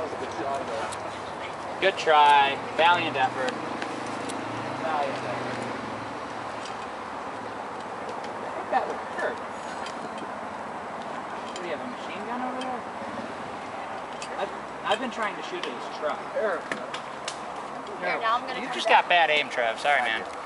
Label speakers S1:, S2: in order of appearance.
S1: was a good shot though.
S2: Good try. Valiant effort.
S1: Valiant effort.
S2: I think that would hurt. Do you have a machine gun over there? I've been trying to shoot at his truck.
S1: There.
S3: Here, now I'm gonna
S2: You
S3: come
S2: just
S3: back.
S2: got bad aim, Trev. Sorry, man.